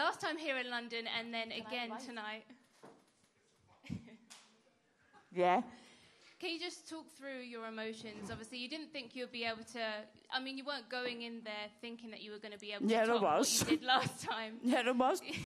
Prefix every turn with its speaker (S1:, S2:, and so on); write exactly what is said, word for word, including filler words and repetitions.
S1: last time here in London and then Can again tonight.
S2: Yeah.
S1: Can you just talk through your emotions? Obviously, you didn't think you'd be able to... I mean, you weren't going in there thinking that you were going to be able
S2: yeah,
S1: to top
S2: was.
S1: what you did last time.
S2: Yeah, there was.